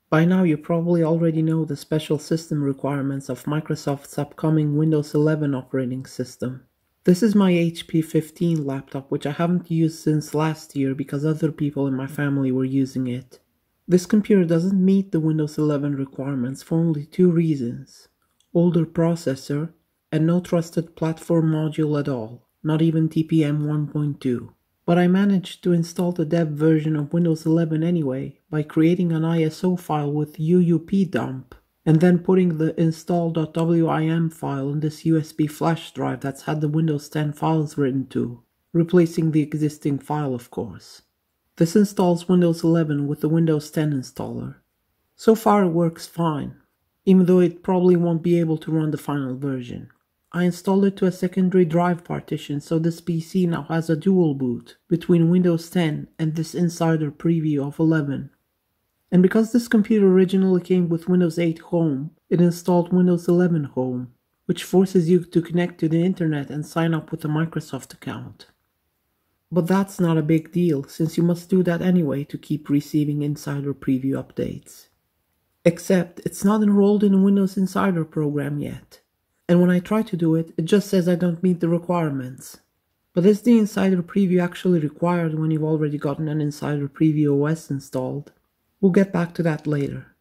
By now you probably already know the special system requirements of Microsoft's upcoming Windows 11 operating system. This is my HP 15 laptop, which I haven't used since last year because other people in my family were using it. This computer doesn't meet the Windows 11 requirements for only two reasons: older processor and no trusted platform module at all, not even TPM 1.2. But I managed to install the dev version of Windows 11 anyway by creating an ISO file with UUP-dump and then putting the install.wim file in this USB flash drive that's had the Windows 10 files written to, replacing the existing file of course. This installs Windows 11 with the Windows 10 installer. So far it works fine, even though it probably won't be able to run the final version. I installed it to a secondary drive partition, so this PC now has a dual boot between Windows 10 and this insider preview of 11. And because this computer originally came with Windows 8 Home, it installed Windows 11 Home, which forces you to connect to the internet and sign up with a Microsoft account. But that's not a big deal, since you must do that anyway to keep receiving insider preview updates. Except it's not enrolled in a Windows Insider program yet. And when I try to do it, it just says I don't meet the requirements. But is the Insider Preview actually required when you've already gotten an Insider Preview OS installed? We'll get back to that later.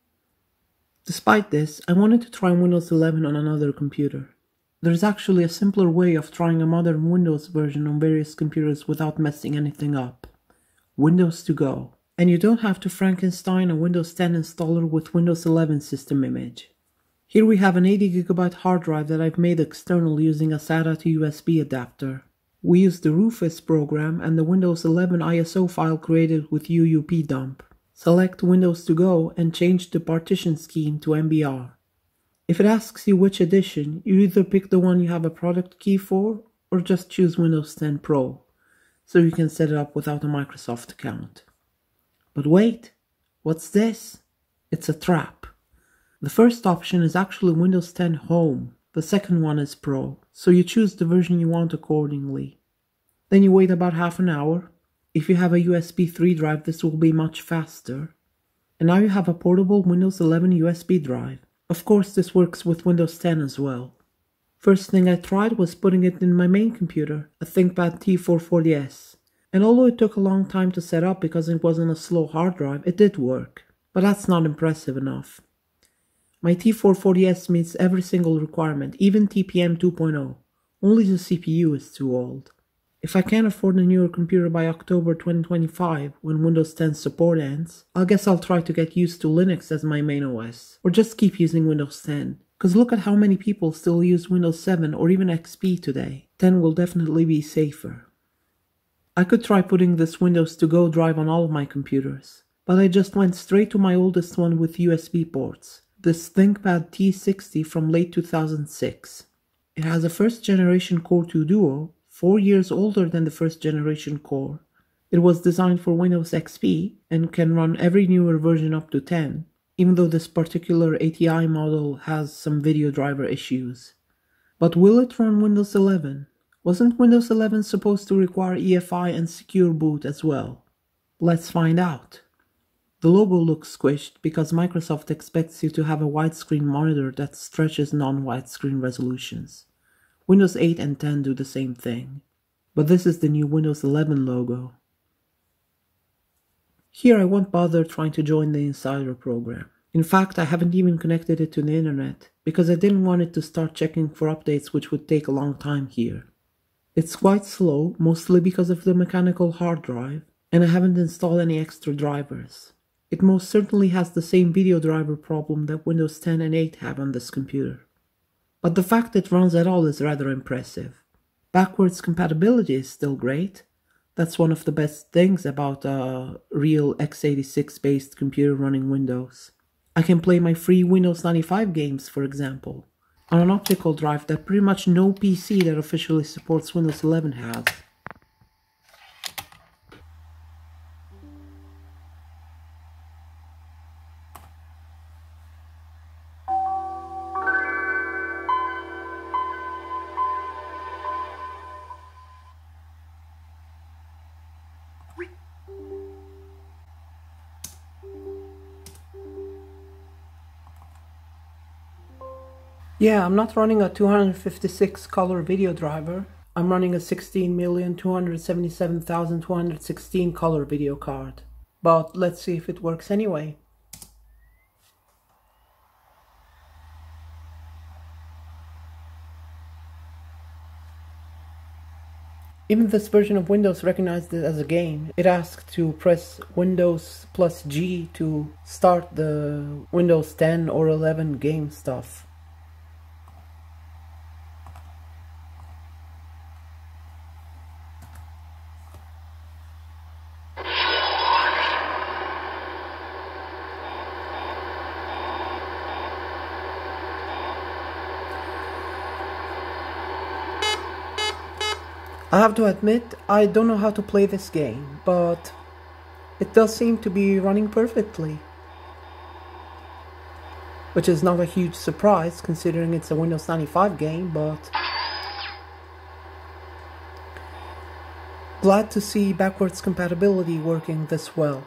Despite this, I wanted to try Windows 11 on another computer. There's actually a simpler way of trying a modern Windows version on various computers without messing anything up. Windows to Go. And you don't have to Frankenstein a Windows 10 installer with Windows 11 system image. Here we have an 80GB hard drive that I've made external using a SATA to USB adapter. We use the Rufus program and the Windows 11 ISO file created with UUP-dump. Select Windows to Go and change the partition scheme to MBR. If it asks you which edition, you either pick the one you have a product key for or just choose Windows 10 Pro, so you can set it up without a Microsoft account. But wait, what's this? It's a trap. The first option is actually Windows 10 Home, the second one is Pro, so you choose the version you want accordingly. Then you wait about half an hour. If you have a USB 3 drive, this will be much faster. And now you have a portable Windows 11 USB drive. Of course this works with Windows 10 as well. First thing I tried was putting it in my main computer, a ThinkPad T440S. And although it took a long time to set up because it wasn't a slow hard drive, it did work. But that's not impressive enough. My T440S meets every single requirement, even TPM 2.0. Only the CPU is too old. If I can't afford a newer computer by October 2025, when Windows 10 support ends, I guess I'll try to get used to Linux as my main OS, or just keep using Windows 10. Cause look at how many people still use Windows 7 or even XP today. 10 will definitely be safer. I could try putting this Windows to Go drive on all of my computers, but I just went straight to my oldest one with USB ports. This ThinkPad T60 from late 2006. It has a first generation Core 2 Duo, 4 years older than the first generation Core. It was designed for Windows XP and can run every newer version up to 10, even though this particular ATI model has some video driver issues. But will it run Windows 11? Wasn't Windows 11 supposed to require EFI and secure boot as well? Let's find out. The logo looks squished because Microsoft expects you to have a widescreen monitor that stretches non-widescreen resolutions. Windows 8 and 10 do the same thing. But this is the new Windows 11 logo. Here I won't bother trying to join the Insider program. In fact, I haven't even connected it to the internet because I didn't want it to start checking for updates, which would take a long time here. It's quite slow, mostly because of the mechanical hard drive, and I haven't installed any extra drivers. It most certainly has the same video driver problem that Windows 10 and 8 have on this computer. But the fact it runs at all is rather impressive. Backwards compatibility is still great. That's one of the best things about a real x86 based computer running Windows. I can play my free Windows 95 games, for example, on an optical drive that pretty much no PC that officially supports Windows 11 has. Yeah, I'm not running a 256 color video driver. I'm running a 16,277,216 color video card. But let's see if it works anyway. Even this version of Windows recognized it as a game. It asked to press Windows plus G to start the Windows 10 or 11 game stuff. I have to admit, I don't know how to play this game, but it does seem to be running perfectly. Which is not a huge surprise considering it's a Windows 95 game, but glad to see backwards compatibility working this well.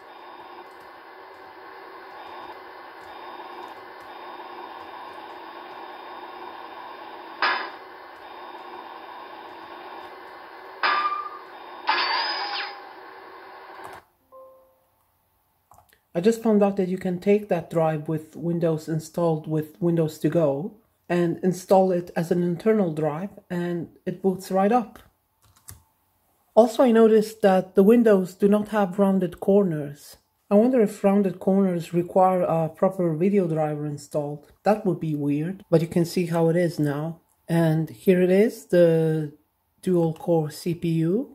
I just found out that you can take that drive with Windows installed with Windows to Go and install it as an internal drive, and it boots right up. Also, I noticed that the windows do not have rounded corners. I wonder if rounded corners require a proper video driver installed. That would be weird, but you can see how it is now. And here it is, the dual core CPU.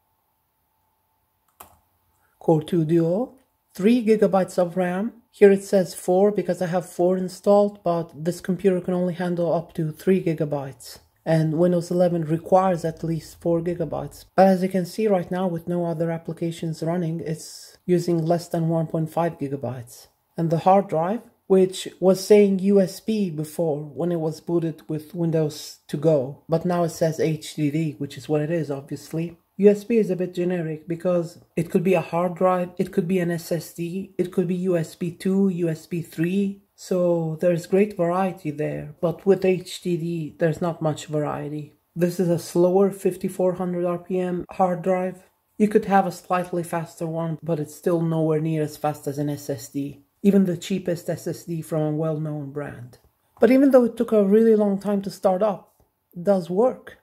Core 2 Duo. 3 gigabytes of RAM. Here it says 4 because I have 4 installed, but this computer can only handle up to 3 gigabytes. And Windows 11 requires at least 4 gigabytes. But as you can see right now, with no other applications running, it's using less than 1.5 gigabytes. And the hard drive, which was saying USB before when it was booted with Windows to Go, but now it says HDD, which is what it is, obviously. USB is a bit generic because it could be a hard drive, it could be an SSD, it could be USB 2, USB 3, so there's great variety there, but with HDD there's not much variety. This is a slower 5400 RPM hard drive. You could have a slightly faster one, but it's still nowhere near as fast as an SSD, even the cheapest SSD from a well-known brand. But even though it took a really long time to start up, it does work.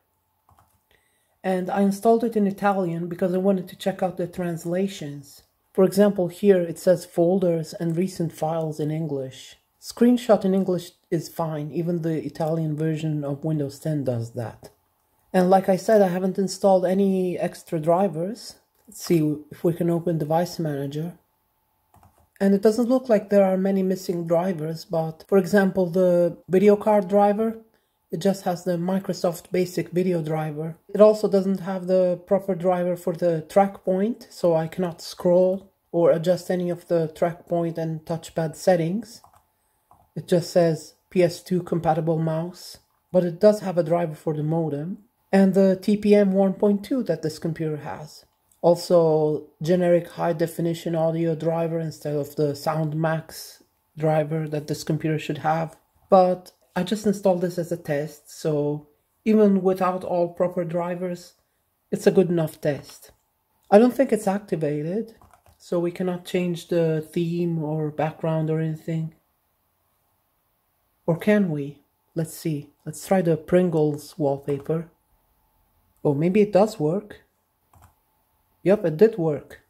And I installed it in Italian because I wanted to check out the translations. For example, here it says folders and recent files in English. Screenshot in English is fine, even the Italian version of Windows 10 does that. And like I said, I haven't installed any extra drivers. Let's see if we can open Device Manager. And it doesn't look like there are many missing drivers, but for example, the video card driver, it just has the Microsoft Basic Video driver. It also doesn't have the proper driver for the track point, so I cannot scroll or adjust any of the track point and touchpad settings. It just says PS2 compatible mouse, but it does have a driver for the modem and the TPM 1.2 that this computer has. Also, generic high definition audio driver instead of the SoundMax driver that this computer should have. But I just installed this as a test, so even without all proper drivers, it's a good enough test. I don't think it's activated, so we cannot change the theme or background or anything. Or can we? Let's see. Let's try the Pringles wallpaper. Oh, maybe it does work. Yep, it did work.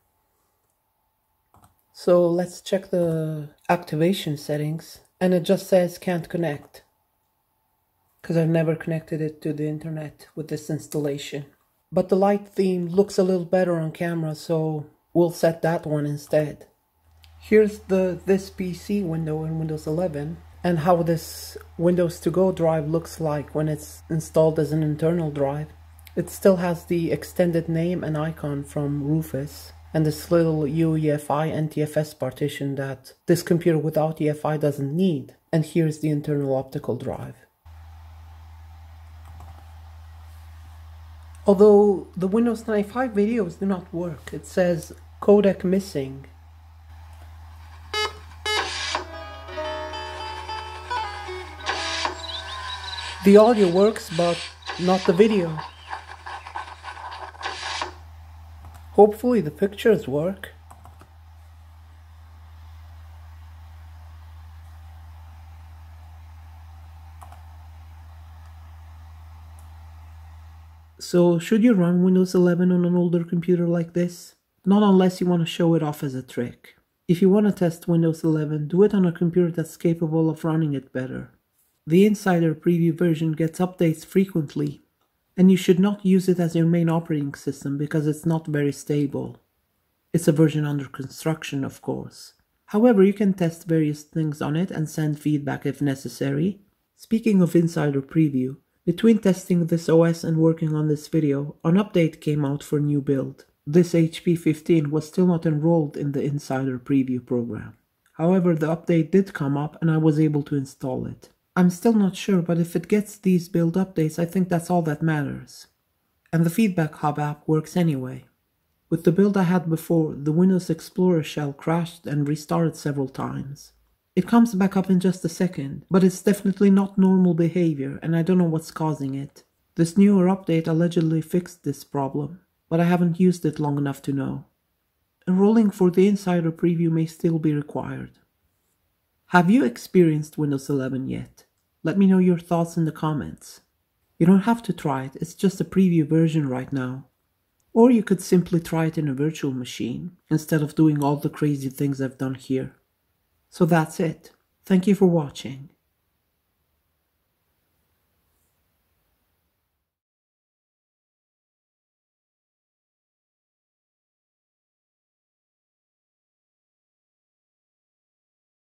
So let's check the activation settings, and it just says can't connect, because I've never connected it to the internet with this installation. But the light theme looks a little better on camera, so we'll set that one instead. Here's the This PC window in Windows 11, and how this Windows to Go drive looks like when it's installed as an internal drive. It still has the extended name and icon from Rufus, and this little UEFI NTFS partition that this computer without EFI doesn't need. And here's the internal optical drive. Although the Windows 95 videos do not work, it says codec missing. The audio works, but not the video. Hopefully the pictures work. So should you run Windows 11 on an older computer like this? Not unless you want to show it off as a trick. If you want to test Windows 11, do it on a computer that's capable of running it better. The Insider Preview version gets updates frequently, and you should not use it as your main operating system because it's not very stable. It's a version under construction, of course. However, you can test various things on it and send feedback if necessary. Speaking of Insider Preview, between testing this OS and working on this video, an update came out for new build. This HP 15 was still not enrolled in the Insider Preview program. However, the update did come up and I was able to install it. I'm still not sure, but if it gets these build updates, I think that's all that matters. And the Feedback Hub app works anyway. With the build I had before, the Windows Explorer shell crashed and restarted several times. It comes back up in just a second, but it's definitely not normal behavior and I don't know what's causing it. This newer update allegedly fixed this problem, but I haven't used it long enough to know. Enrolling for the Insider Preview may still be required. Have you experienced Windows 11 yet? Let me know your thoughts in the comments. You don't have to try it, it's just a preview version right now. Or you could simply try it in a virtual machine, instead of doing all the crazy things I've done here. So that's it. Thank you for watching.